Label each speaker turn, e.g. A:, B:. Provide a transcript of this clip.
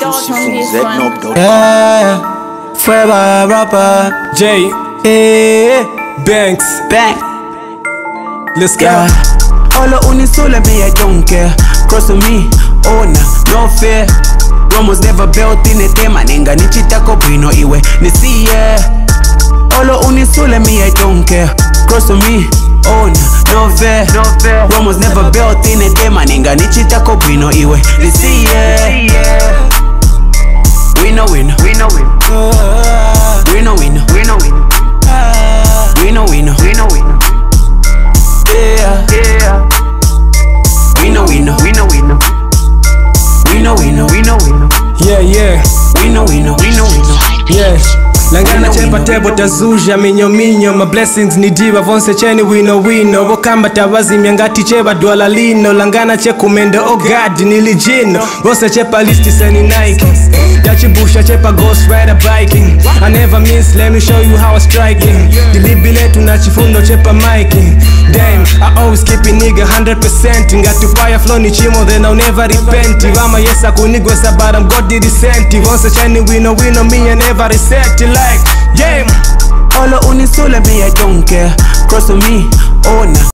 A: exclusive from Zednob.com.
B: Yeah, forever rapper
C: J. Banks.
B: Bang.
C: Let's go.
B: Yeah. All unisole me, I don't care. Cross on me, oh nah, no fear. Rome was never built in a tema. Ninga nichitako bwino iwe nisiye. All unisole me, I don't care. Cross on me, oh nah, no fear. Rome was never built in a tema. Ninga nichitako bwino iwe nisiye. Winner, winner, winner, winner. Winner, winner, winner, winner. Winner, winner, winner, winner. Yeah, yeah. Winner, winner, winner, winner. Winner, winner, winner, winner.
C: Yeah, yeah.
B: Winner, winner, winner, winner.
C: Yeah. Langana chepa tebo tazuja minyo minyo. My blessings ni diva vonse cheni wino wino. Wokamba tawazi miangati cheba dwala lino. Langana che kumendo oh god nilijino. Vonse chepa listi seni Nike. Yachibusha chepa ghost rider biking. I never miss, let me show you how I striking. Dilibile tunachifundo chepa miking. Damn, I always keep it nigga 100%. Got to fire flow ni chimo then I'll never repent. Vama yesa kunigwesa but I'm God the descent. Vonse cheni wino wino me I never reset. Like, yeah.
B: All unisole me, I don't care. Cross on me, oh nah.